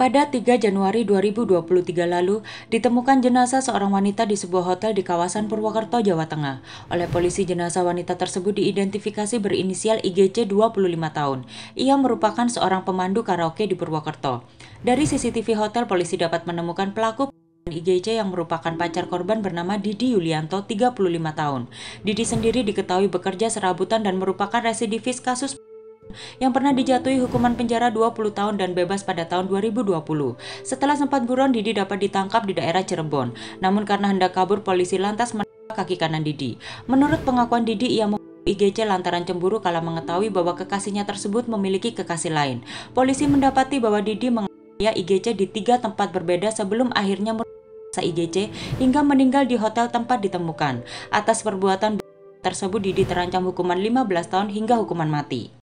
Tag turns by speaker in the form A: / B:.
A: Pada 3 Januari 2023 lalu, ditemukan jenazah seorang wanita di sebuah hotel di kawasan Purwokerto, Jawa Tengah. Oleh polisi, jenazah wanita tersebut diidentifikasi berinisial IGC 25 tahun. Ia merupakan seorang pemandu karaoke di Purwokerto. Dari CCTV hotel, polisi dapat menemukan pelaku IGC yang merupakan pacar korban bernama Didi Yulianto, 35 tahun. Didi sendiri diketahui bekerja serabutan dan merupakan residivis kasus yang pernah dijatuhi hukuman penjara 20 tahun dan bebas pada tahun 2020. Setelah sempat buron, Didi dapat ditangkap di daerah Cirebon. Namun karena hendak kabur, polisi lantas menangkap kaki kanan Didi. Menurut pengakuan Didi, ia membunuh IGC lantaran cemburu kala mengetahui bahwa kekasihnya tersebut memiliki kekasih lain. Polisi mendapati bahwa Didi menganiaya IGC di 3 tempat berbeda sebelum akhirnya merasa IGC hingga meninggal di hotel tempat ditemukan. Atas perbuatan tersebut, Didi terancam hukuman 15 tahun hingga hukuman mati.